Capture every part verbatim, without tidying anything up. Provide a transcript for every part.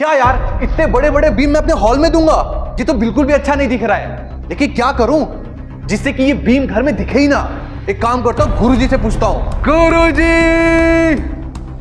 क्या यार, इतने बड़े बड़े बीम मैं अपने हॉल में दूंगा? ये तो बिल्कुल भी अच्छा नहीं दिख रहा है। लेकिन क्या करूं जिससे कि ये बीम घर में दिखे ही ना। एक काम करता हूँ, गुरुजी से पूछता हूँ। गुरुजी!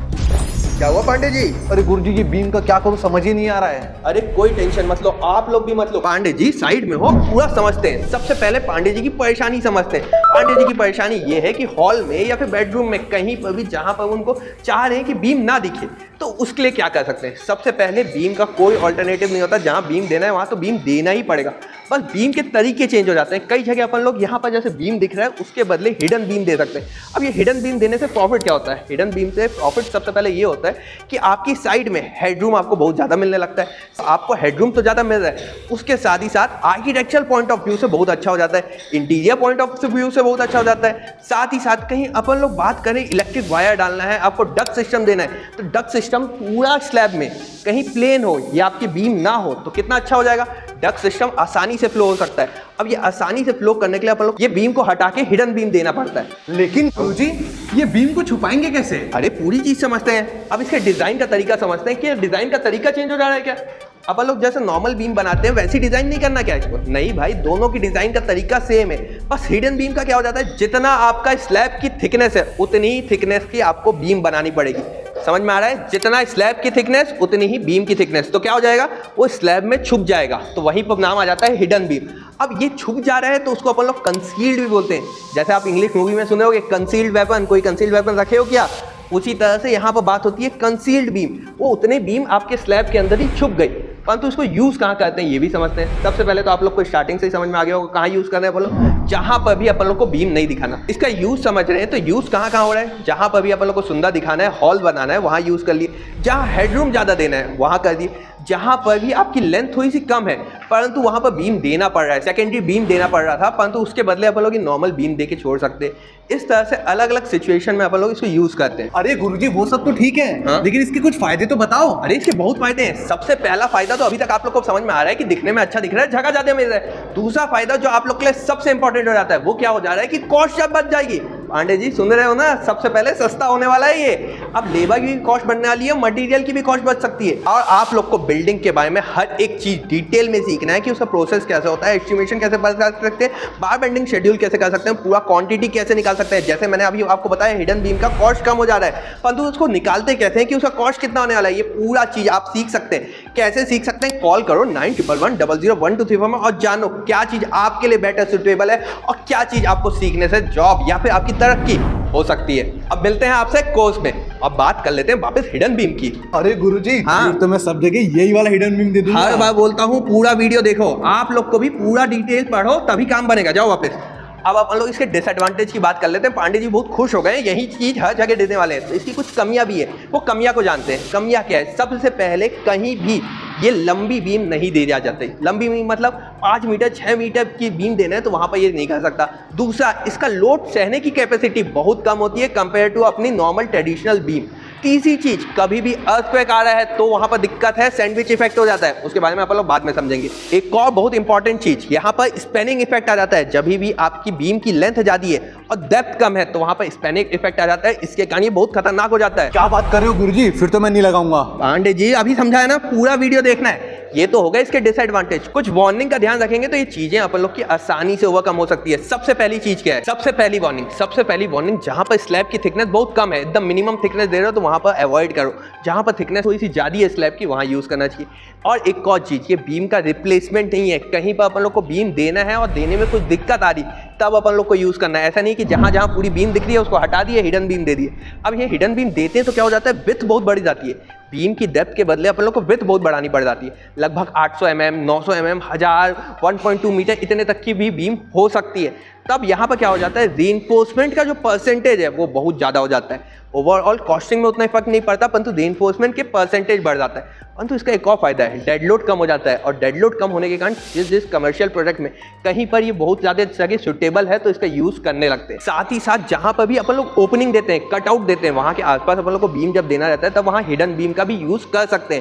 क्या हुआ पांडे जी? अरे गुरुजी, ये बीम का क्या करूं समझ ही नहीं आ रहा है। अरे कोई टेंशन मत लो, आप लोग भी मत लो। पांडे जी साइड में हो, पूरा समझते हैं। सबसे पहले पांडे जी की परेशानी समझते हैं। पांडे जी की परेशानी ये है कि हॉल में या फिर बेडरूम में कहीं पर भी जहां पर उनको चाह रहे हैं कि बीम ना दिखे, तो उसके लिए क्या कर सकते हैं। सबसे पहले बीम का कोई ऑल्टरनेटिव नहीं होता। जहां बीम देना है वहां तो बीम देना ही पड़ेगा, बस बीम के तरीके चेंज हो जाते हैं। कई जगह अपन लोग यहाँ पर जैसे बीम दिख रहा है उसके बदले हिडन बीम दे सकते हैं। अब ये हिडन बीम देने से प्रॉफिट क्या होता है? हिडन बीम से प्रॉफिट सबसे पहले ये होता है कि आपकी साइड में हेडरूम आपको बहुत ज़्यादा मिलने लगता है। आपको हेडरूम तो ज़्यादा मिल रहा है, उसके साथ ही साथ आर्किटेक्चरल पॉइंट ऑफ व्यू से बहुत अच्छा हो जाता है, इंटीरियर पॉइंट ऑफ व्यू से बहुत अच्छा हो जाता है। साथ ही साथ कहीं अपन लोग बात करें इलेक्ट्रिक वायर डालना है, आपको डक्ट सिस्टम देना है, तो डक्ट सिस्टम पूरा स्लैब में कहीं प्लेन हो या आपकी बीम ना हो तो कितना अच्छा हो जाएगा। डक्ट सिस्टम आसानी से फ्लो हो सकता है। अब ये आसानी से फ्लो करने के लिए अपन लोग ये बीम को हटा के हिडन बीम देना पड़ता है। लेकिन गुरुजी, ये बीम को छुपाएंगे कैसे? अरे पूरी चीज समझते हैं। अब इसके डिजाइन का तरीका समझते हैं कि डिजाइन का तरीका चेंज हो जा रहा है क्या? अपन लोग जैसे नॉर्मल बीम बनाते हैं वैसी डिजाइन नहीं करना क्या इसको? नहीं भाई, दोनों की डिजाइन का तरीका सेम है। बस हिडन बीम का क्या हो जाता है, जितना आपका स्लैब की थिकनेस है उतनी ही थिकनेस की आपको बीम बनानी पड़ेगी। समझ में आ रहा है? जितना स्लैब की थिकनेस उतनी ही बीम की थिकनेस। तो क्या हो जाएगा, वो स्लैब में छुप जाएगा, तो वहीं पर नाम आ जाता है हिडन बीम। अब ये छुप जा रहा है तो उसको अपन लोग कंसील्ड भी बोलते हैं। जैसे आप इंग्लिश मूवी में सुने होगे कंसील्ड वेपन, कोई कंसील्ड वेपन रखे हो क्या? उसी तरह से यहाँ पर बात होती है कंसील्ड बीम। वो उतने बीम आपके स्लैब के अंदर ही छुप गई, परंतु इसको यूज कहाँ करते हैं ये भी समझते हैं। सबसे पहले तो आप लोग को स्टार्टिंग से ही समझ में आ गया होगा कहाँ यूज करना है। बोलो, जहां पर भी अपन लोग को बीम नहीं दिखाना। इसका यूज समझ रहे हैं तो यूज कहाँ कहाँ हो रहा है। जहां पर भी अपन लोग को सुंदर दिखाना है, हॉल बनाना है, वहां यूज कर लिए। जहां हेडरूम ज्यादा देना है वहां कर दिए। जहां पर भी आपकी लेंथ थोड़ी सी कम है परंतु वहां पर बीम देना पड़ रहा है, सेकेंडरी बीम देना पड़ रहा था, परंतु उसके बदले अपन लोग नॉर्मल बीम दे के छोड़ सकते हैं। इस तरह से अलग अलग सिचुएशन में अपन लोग इसको यूज करते हैं। अरे गुरुजी, वो सब तो ठीक है, हाँ? लेकिन इसके कुछ फायदे तो बताओ। अरे इसके बहुत फायदे हैं। सबसे पहला फायदा तो अभी तक आप लोग को समझ में आ रहा है कि दिखने में अच्छा दिख रहा है, जगह ज्यादा मिल रहा है। दूसरा फायदा जो आप लोग के लिए सबसे इंपॉर्टेंट हो जाता है वो क्या हो जा रहा है कि कॉस्ट जब बच जाएगी। पांडे जी सुन रहे हो ना, सबसे पहले सस्ता होने वाला है ये। अब लेबर की कॉस्ट बढ़ने वाली है, मटेरियल की भी कॉस्ट बच सकती है। और आप लोग को बिल्डिंग के बारे में हर एक चीज डिटेल में सीखना है कि उसका प्रोसेस कैसे होता है, एस्टिमेशन कैसे बता सकते हैं, बार बेंडिंग शेड्यूल कैसे कर सकते हैं, पूरा क्वांटिटी कैसे निकाल सकते हैं। जैसे मैंने अभी आपको बताया हिडन बीम का कॉस्ट कम हो जा रहा है, परंतु उसको निकालते कैसे हैं कि उसका कॉस्ट कितना होने वाला है, ये पूरा चीज आप सीख सकते हैं। कैसे सीख सकते हैं? कॉल करो nine triple one double zero one two three four में और जानो क्या चीज आपके लिए बेटर सुटेबल है और क्या चीज आपको सीखने से जॉब या फिर आपकी तरक्की हो सकती है। अब मिलते हैं आपसे कोर्स में। अब बात कर लेते हैं वापस हिडन बीम की। अरे गुरुजी, हाँ? तो मैं सब जगह यही वाला हिडन बीम दे दूंगा। हर बार बोलता हूँ पूरा वीडियो देखो, आप लोग को भी पूरा डिटेल पढ़ो तभी काम बनेगा। जाओ वापस। अब अपन लोग इसके डिसएडवांटेज की बात कर लेते हैं। पांडे जी बहुत खुश हो गए, यही चीज हर जगह देने वाले हैं। तो इसकी कुछ कमियां भी है, वो कमियां को जानते हैं। कमियां क्या है? सबसे पहले कहीं भी ये लंबी बीम नहीं दी जा जाती। लंबी बीम मतलब पाँच मीटर छः मीटर की बीम देना है तो वहाँ पर ये नहीं कर सकता। दूसरा, इसका लोड सहने की कैपेसिटी बहुत कम होती है कंपेयर टू अपनी नॉर्मल ट्रेडिशनल बीम। तीसरी चीज, कभी भी अर्थक्वेक आ रहा है तो वहां पर दिक्कत है, सैंडविच इफेक्ट हो जाता है। उसके बारे में अपन लोग बाद में समझेंगे। एक और बहुत इंपॉर्टेंट चीज, यहाँ पर स्पैनिंग इफेक्ट आ जाता है। जब भी आपकी बीम की लेंथ ज्यादा है और डेप्थ कम है तो वहां पर स्पैनिंग इफेक्ट आ जाता है। इसके कारण ये बहुत खतरनाक हो जाता है। क्या बात कर रहे हो गुरुजी, फिर तो मैं नहीं लगाऊंगा। पांडे जी अभी समझा है ना, पूरा वीडियो देखना है। ये तो होगा इसके डिसएडवांटेज। कुछ वार्निंग का ध्यान रखेंगे तो ये चीजें अपन लोग की आसानी से ओवरकम हो सकती है। सबसे पहली चीज क्या है? सबसे पहली वार्निंग सबसे पहली वार्निंग जहां पर स्लैब की थिकनेस बहुत कम है, एकदम मिनिमम थिकनेस दे रहे हो तो वहां पर अवॉइड करो। जहां पर थिकनेस थोड़ी सी ज्यादा है स्लैब की वहां यूज करना चाहिए। और एक और चीज, ये बीम का रिप्लेसमेंट नहीं है। कहीं पर अपन लोग को बीम देना है और देने में कुछ दिक्कत आ रही तब अपन लोग को यूज करना है। ऐसा नहीं कि जहां जहां पूरी बीम दिख रही है उसको हटा दिए, हिडन बीम दे दिए। अब ये हिडन बीम देते हैं तो क्या हो जाता है, विड्थ बहुत बढ़ जाती है। बीम की डेप्थ के बदले अपन लोग को विड्थ बहुत बढ़ानी पड़ जाती है। लगभग आठ सौ एम एम, नौ सौ एम एम, हजार, वन पॉइंट टू मीटर इतने तक की भी बीम हो सकती है। तब यहाँ पर क्या हो जाता है, रीइंफोर्समेंट का जो परसेंटेज है वो बहुत ज़्यादा हो जाता है। ओवरऑल कॉस्टिंग में उतना फर्क नहीं पड़ता परंतु रीइंफोर्समेंट के परसेंटेज बढ़ जाता है। परंतु इसका एक और फायदा है, डेड लोड कम हो जाता है। और डेड लोड कम होने के कारण जिस जिस कमर्शियल प्रोडक्ट में कहीं पर ये बहुत ज़्यादा जगह सुटेबल है तो इसका यूज़ करने लगते हैं। साथ ही साथ जहाँ पर भी अपन लोग ओपनिंग देते हैं, कट आउट देते हैं, वहाँ के आसपास अपन लोग को बीम जब देना रहता है तब वहाँ हिडन बीम का भी यूज़ कर सकते हैं।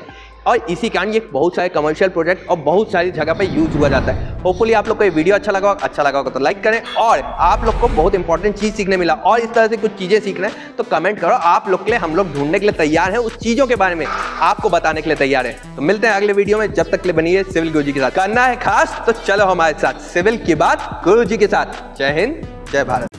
और इसी कारण ये बहुत सारे कमर्शियल प्रोजेक्ट और बहुत सारी जगह पे यूज हुआ जाता है। होपफुली आप लोग को ये वीडियो अच्छा लगा होगा, अच्छा लगा होगा तो लाइक करें, और आप लोग को बहुत इंपॉर्टेंट चीज सीखने मिला और इस तरह से कुछ चीजें सीखना है तो कमेंट करो। आप लोग के लिए हम लोग ढूंढने के लिए तैयार हैं, उस चीजों के बारे में आपको बताने के लिए तैयार हैं। तो मिलते हैं अगले वीडियो में, जब तक के लिए बनिए सिविल गुरुजी के साथ। करना है खास तो चलो हमारे साथ सिविल की बात गुरुजी के साथ। जय हिंद, जय भारत।